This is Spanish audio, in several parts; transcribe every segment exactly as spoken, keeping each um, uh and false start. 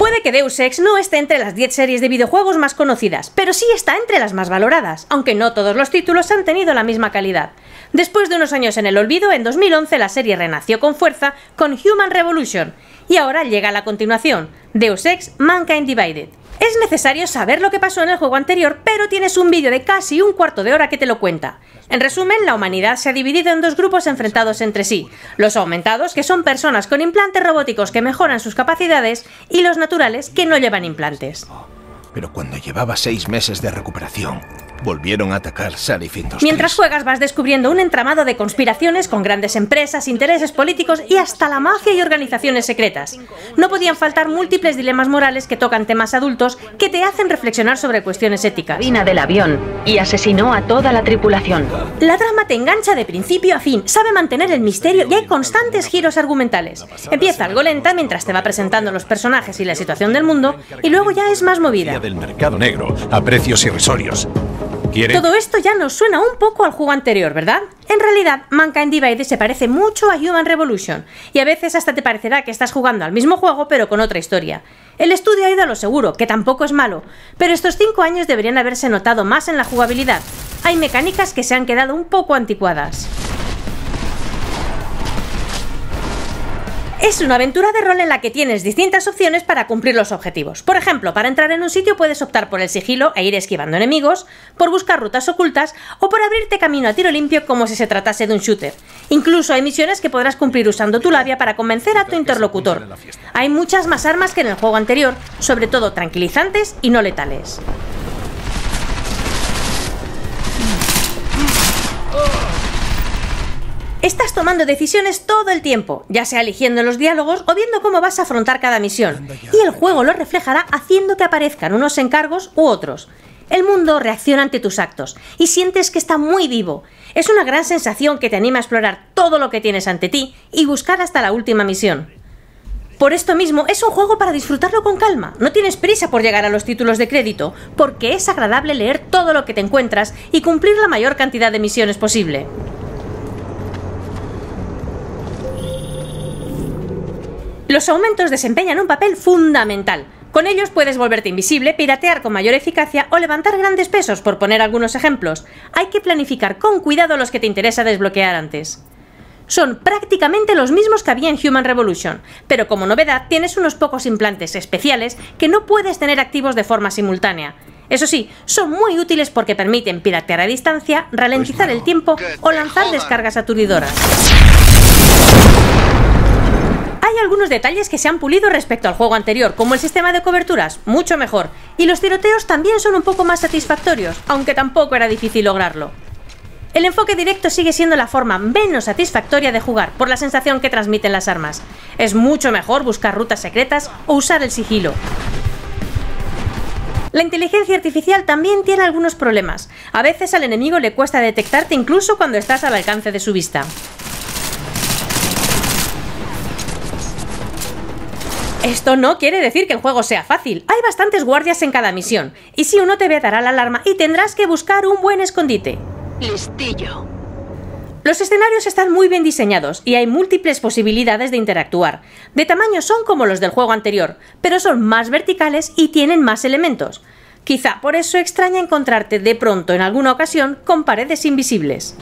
Puede que Deus Ex no esté entre las diez series de videojuegos más conocidas, pero sí está entre las más valoradas, aunque no todos los títulos han tenido la misma calidad. Después de unos años en el olvido, en dos mil once la serie renació con fuerza con Human Revolution, y ahora llega la continuación, Deus Ex Mankind Divided. Es necesario saber lo que pasó en el juego anterior, pero tienes un vídeo de casi un cuarto de hora que te lo cuenta. En resumen, la humanidad se ha dividido en dos grupos enfrentados entre sí, los aumentados, que son personas con implantes robóticos que mejoran sus capacidades, y los naturales, que no llevan implantes. Pero cuando llevaba seis meses de recuperación, volvieron a atacar Salif Industries. Mientras juegas vas descubriendo un entramado de conspiraciones con grandes empresas, intereses políticos y hasta la mafia y organizaciones secretas. No podían faltar múltiples dilemas morales que tocan temas adultos que te hacen reflexionar sobre cuestiones éticas. Cabina del avión y asesinó a toda la tripulación. La trama te engancha de principio a fin, sabe mantener el misterio y hay constantes giros argumentales. Empieza algo lenta mientras te va presentando los personajes y la situación del mundo, y luego ya es más movida. Del mercado negro a precios irrisorios. ¿Quiere? Todo esto ya nos suena un poco al juego anterior, ¿verdad? En realidad, Mankind Divided se parece mucho a Human Revolution, y a veces hasta te parecerá que estás jugando al mismo juego pero con otra historia. El estudio ha ido a lo seguro, que tampoco es malo, pero estos cinco años deberían haberse notado más en la jugabilidad. Hay mecánicas que se han quedado un poco anticuadas. Es una aventura de rol en la que tienes distintas opciones para cumplir los objetivos. Por ejemplo, para entrar en un sitio puedes optar por el sigilo e ir esquivando enemigos, por buscar rutas ocultas o por abrirte camino a tiro limpio como si se tratase de un shooter. Incluso hay misiones que podrás cumplir usando tu labia para convencer a tu interlocutor. Hay muchas más armas que en el juego anterior, sobre todo tranquilizantes y no letales. Estás tomando decisiones todo el tiempo, ya sea eligiendo los diálogos o viendo cómo vas a afrontar cada misión, y el juego lo reflejará haciendo que aparezcan unos encargos u otros. El mundo reacciona ante tus actos, y sientes que está muy vivo. Es una gran sensación que te anima a explorar todo lo que tienes ante ti y buscar hasta la última misión. Por esto mismo, es un juego para disfrutarlo con calma. No tienes prisa por llegar a los títulos de crédito, porque es agradable leer todo lo que te encuentras y cumplir la mayor cantidad de misiones posible. Los aumentos desempeñan un papel fundamental. Con ellos puedes volverte invisible, piratear con mayor eficacia o levantar grandes pesos, por poner algunos ejemplos. Hay que planificar con cuidado los que te interesa desbloquear antes. Son prácticamente los mismos que había en Human Revolution, pero como novedad tienes unos pocos implantes especiales que no puedes tener activos de forma simultánea. Eso sí, son muy útiles porque permiten piratear a distancia, ralentizar el tiempo o lanzar descargas aturdidoras. Hay algunos detalles que se han pulido respecto al juego anterior, como el sistema de coberturas, mucho mejor, y los tiroteos también son un poco más satisfactorios, aunque tampoco era difícil lograrlo. El enfoque directo sigue siendo la forma menos satisfactoria de jugar, por la sensación que transmiten las armas. Es mucho mejor buscar rutas secretas o usar el sigilo. La inteligencia artificial también tiene algunos problemas. A veces al enemigo le cuesta detectarte incluso cuando estás al alcance de su vista. Esto no quiere decir que el juego sea fácil, hay bastantes guardias en cada misión, y si uno te ve dará la alarma y tendrás que buscar un buen escondite. Listillo. Los escenarios están muy bien diseñados y hay múltiples posibilidades de interactuar. De tamaño son como los del juego anterior, pero son más verticales y tienen más elementos. Quizá por eso extraña encontrarte de pronto en alguna ocasión con paredes invisibles.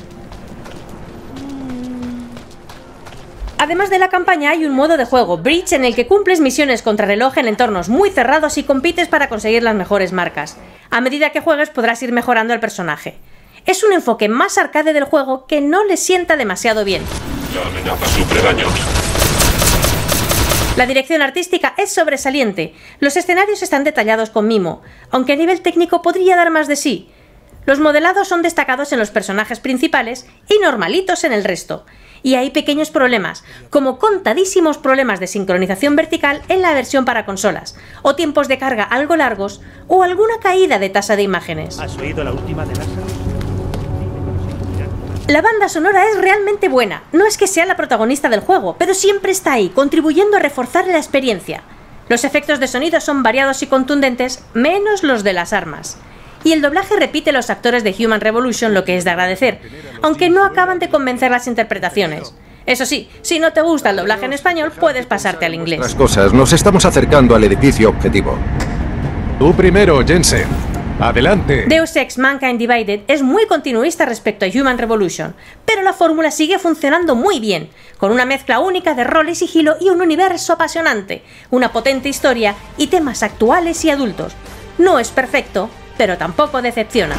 Además de la campaña hay un modo de juego, Bridge, en el que cumples misiones contrarreloj en entornos muy cerrados y compites para conseguir las mejores marcas. A medida que juegues podrás ir mejorando al personaje. Es un enfoque más arcade del juego que no le sienta demasiado bien. La amenaza sufre daños. La dirección artística es sobresaliente. Los escenarios están detallados con mimo, aunque a nivel técnico podría dar más de sí. Los modelados son destacados en los personajes principales y normalitos en el resto. Y hay pequeños problemas, como contadísimos problemas de sincronización vertical en la versión para consolas, o tiempos de carga algo largos, o alguna caída de tasa de imágenes. ¿Has oído la última de NASA? La banda sonora es realmente buena, no es que sea la protagonista del juego, pero siempre está ahí, contribuyendo a reforzar la experiencia. Los efectos de sonido son variados y contundentes, menos los de las armas. Y el doblaje repite los actores de Human Revolution, lo que es de agradecer, aunque no acaban de convencer las interpretaciones. Eso sí, si no te gusta el doblaje en español, puedes pasarte al inglés. Las cosas, nos estamos acercando al edificio objetivo. Tú primero, Jensen. Adelante. Deus Ex Mankind Divided es muy continuista respecto a Human Revolution, pero la fórmula sigue funcionando muy bien, con una mezcla única de rol y sigilo y un universo apasionante, una potente historia y temas actuales y adultos. No es perfecto, pero tampoco decepciona.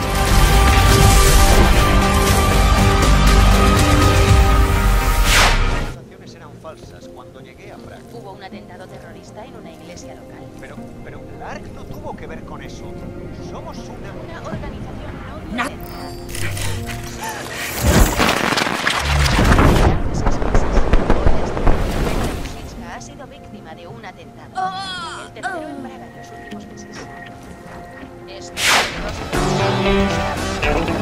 Hubo un atentado terrorista en una iglesia local. Pero, pero Clark no tuvo que ver con eso. Somos una... Una organización no Na- violenta. Hace seis meses, Kościuszka ha sido víctima de un atentado. El tercero en Praga en los últimos meses. Esto es